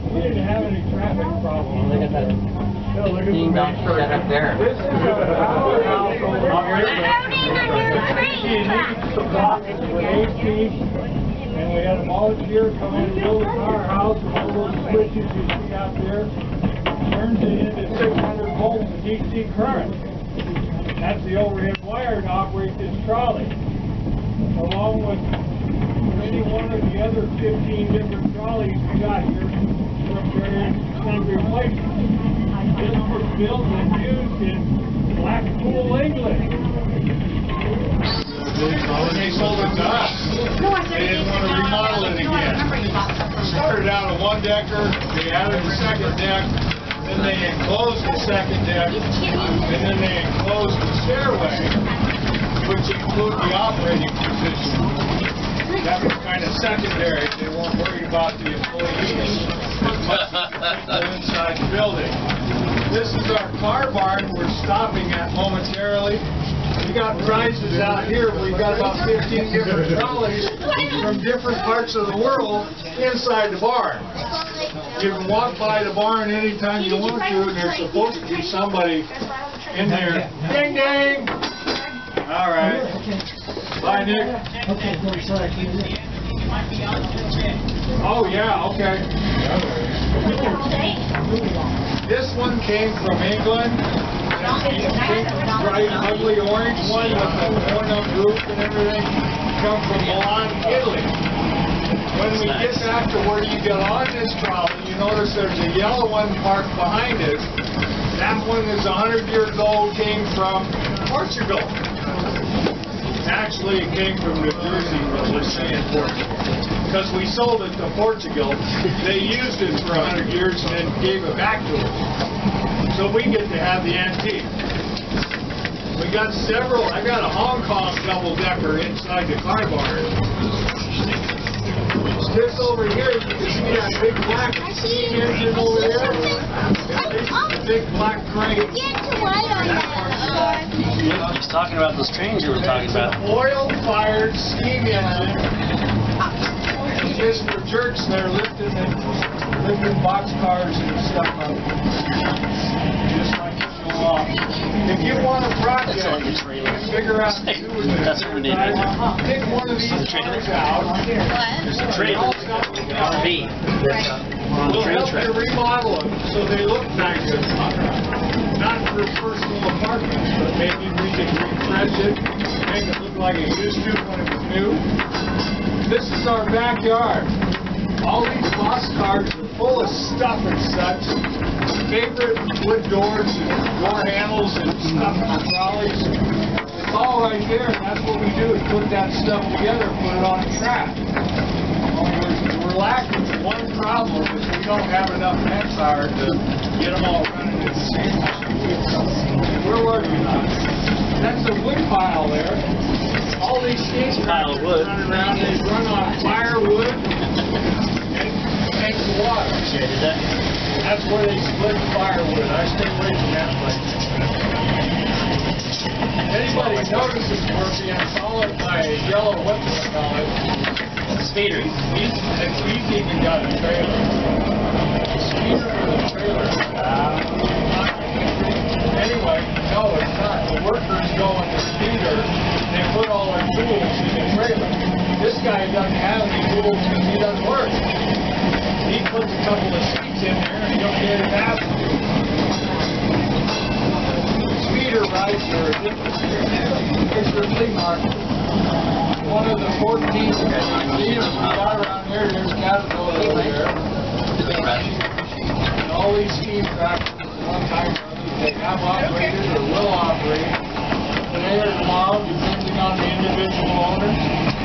We didn't have any traffic problems. Look at that. Being back set up there. This is a powerhouse over here. And we had a volunteer come in and build a powerhouse with all those switches you see out there. Turns it into 600 volts of DC current. That's the overhead wire to operate this trolley. Along with any one of the other 15 different trolleys we got here from various country places. This was built and used in Blackpool, England. They sold it to us. They didn't want to remodel it again. Started out a one-decker, they added a second deck, then they enclosed the second deck, and then they enclosed the stairway, which included the operating position. That was kind of secondary. They weren't worried about the employees as much as the people inside the building. This is our car barn we're stopping at momentarily. We got prizes out here. We've got about 15 different trolleys from different parts of the world inside the barn. You can walk by the barn anytime you want to, and there's supposed to be somebody in there. Ding ding! All right. Bye, Nick. Okay, I'm sorry. Oh, yeah, okay. This one came from England. Bright, ugly orange one with the torn-up roof and everything come from Milan, Italy. When we get back to where you get on this trolley, you notice there's a yellow one parked behind it. That one is 100 years old, came from Portugal. Actually, it came from New Jersey, but we're saying Portugal. Because we sold it to Portugal, they used it for 100 years and then gave it back to us. So we get to have the antique. We got several. I got a Hong Kong double-decker inside the car barn. This over here, you can see that big black steam engine over there. This is the big black crane. He's talking about those trains you were talking about. Oil-fired steam engine. Just for jerks, they're lifting boxcars and stuff up. Just like you go off. If you want a project, you can figure out pick one of these cars out. It's a trailer. RV. We'll help you remodel them so they look nice. Not for personal apartments, but maybe we can refresh it, make it look like it used to when it was new. This is our backyard. All these boxcars are full of stuff and such. Favorite wood doors and door handles and stuff for trolleys. It's all right there, and that's what we do is put that stuff together and put it on a track. We're lacking one problem is we don't have enough manpower to get them all running at the same time. We're working on it. That's a wood pile there. All these steam tractors run around, they run on firewood and water. That's where they split firewood. I stay away from that place. Anybody notices working, I call it my yellow, what do I call it? Speeder. He's even got a trailer. Speeder for the trailer. Anyway, no, it's not. The workers go on the speeder. They put all their tools in the trailer. This guy doesn't have any tools because he doesn't work. He puts a couple of seats in there and he'll get it after. Speeder rides are a different place for flea market. One of the 14 museums we got around here, there's Caterpillar over there. And all these steam tractors, one time or other, they have operated or will operate today or tomorrow, depending on the individual owners.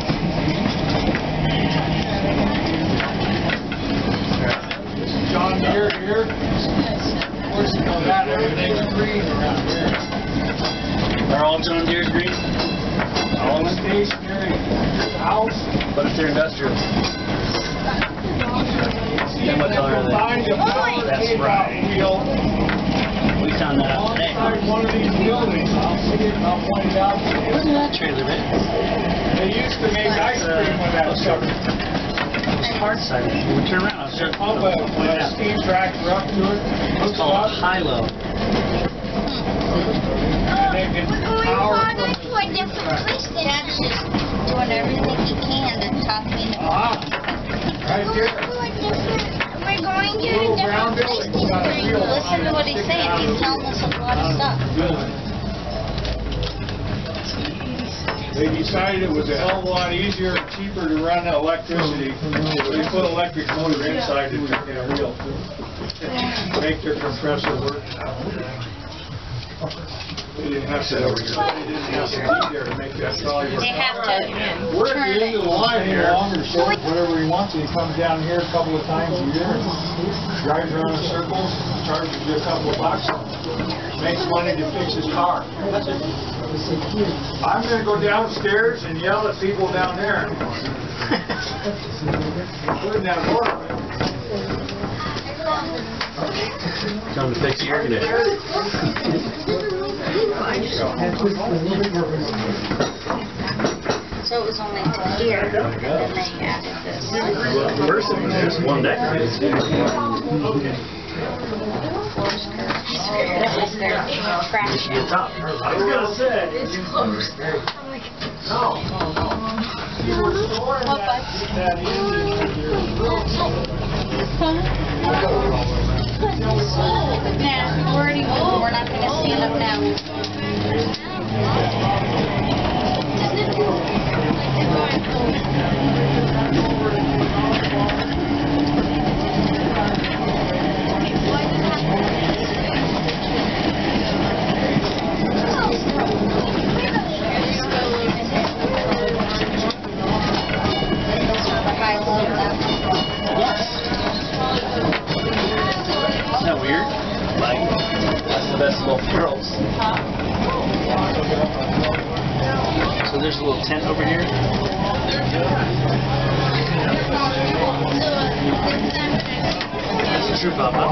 This is John Deere here. Of course, you know that everything's green around here. Are all John Deere's green? All stationary house. But if they're industrial. Then what color are they? That's right. We found that out today. One of these buildings, I'll see it and I'll point it out to you. Look at that trailer, man. They used to make ice cream with that sucker. hard side. We turn around. I'll start Pump a steam tractor up to it. It's called high-low. And they can power from the steam tractor. Dad's just doing everything he can to talk me into Right there. We're going to Little a brown different building. Got a place. field Listen to what he's saying. He's telling us a lot of stuff. They decided it was a hell of a lot easier and cheaper to run electricity. So they put electric motor inside to turn their wheel. Make their compressor work. They didn't have to be there to make that trolley work. They have to We're at turn the end of the line here. Longer short, whatever he wants. He comes down here a couple of times a year, drives around in circles, charges you a couple of bucks, makes money to fix his car. I'm going to go downstairs and yell at people down there. Including that motor. Tell them to fix the air conditioner. So it was only to here, and then they added this. Well, first it was just one deck. Floor's curved. This is their trash. Get top. I was going to say. It's closed. What, bud? Nah, we're already moving. We're not going to stand up now. Isn't that weird? Like, that's the best of both worlds. So there's a little tent over here. That's the true Papa.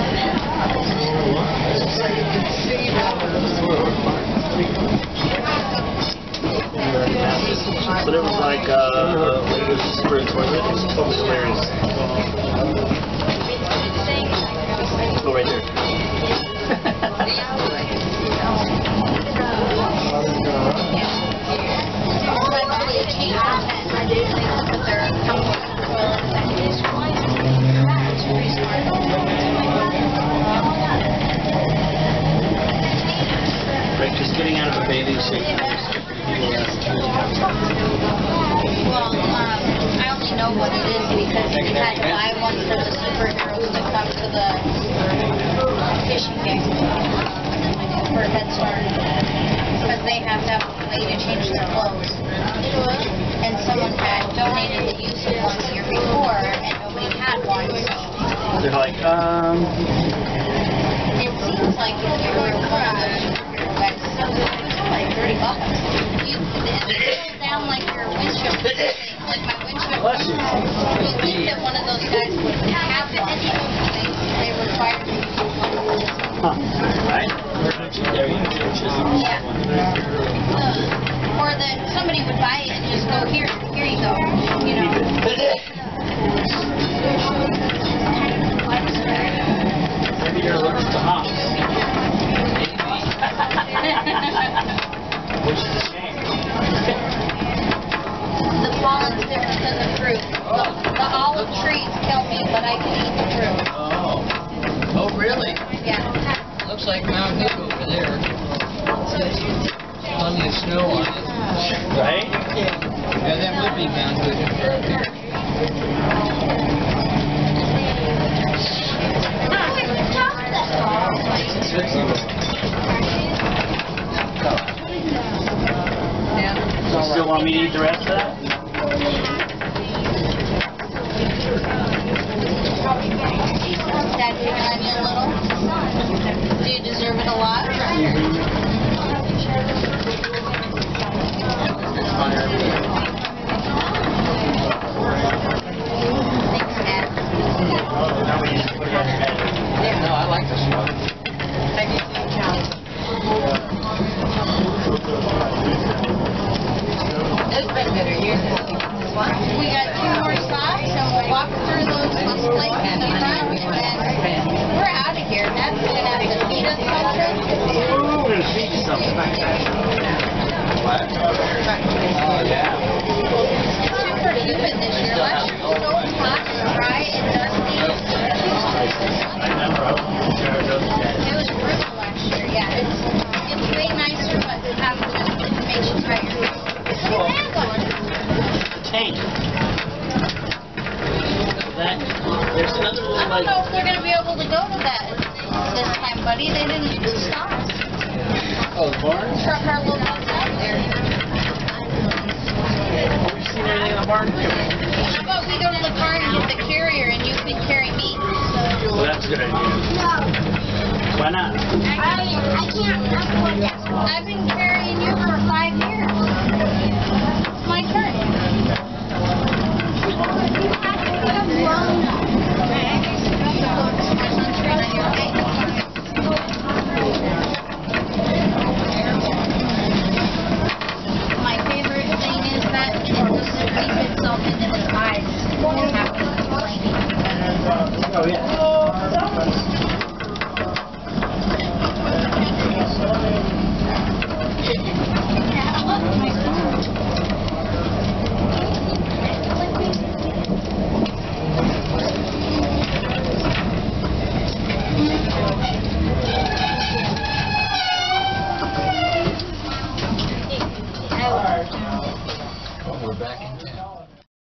But it was like, it was for a toilet. It was totally hilarious. Go right there. Right, just getting out of a bathing suit. Well, I only know what it is because we had to buy one for the superheroes to come to the fishing game for Head Start. Because they have to have a way to change their clothes. And someone had donated the use of one the year before, and nobody had one, so. They're like, It seems like if you were one of those superhero guys, it's like $30. It goes down like your windshield. Like my windshield. bless you. You think that one of those guys would have one. They require me to do one. Huh. Right? Yeah. Or that somebody would buy it and just go, here you go. You know. Maybe you're allergic to hops. Which is a shame. The pollen's different than the fruit. The olive trees kill me, but I can eat the fruit. Oh. Oh, really? Yeah. Looks like Mount Hood over there. Plenty of snow on it. Right? Yeah, that would be Mount Hood over there. You still want me to eat the rest of that? Dad, you want me a little? Do you deserve it a lot? Thanks, Dad. Now we just put it on your head. Yeah, no, I like this one. Take it to the counter. It's been a better year than this one. We got 2 more stops, and we'll walk through those places in the front, and then we're out of here. That's gonna have to feed us something. We're going to feed you something. What? Oh, yeah. It's super humid this year. Last year was so hot and dry and dusty. It was brutal last year. Yeah, it's way nicer, but it makes you tired. Look at that one. Tank. There's another little I don't know if they're going to be able to go to that this time, buddy. They didn't stop. Oh, the barn? Truck our little bus out there. Have we seen anything in the barn? How about we go to the car and get the carrier and you can carry me? Well, that's a good idea. Why not? I can't afford that. I've been carrying you for 5 years.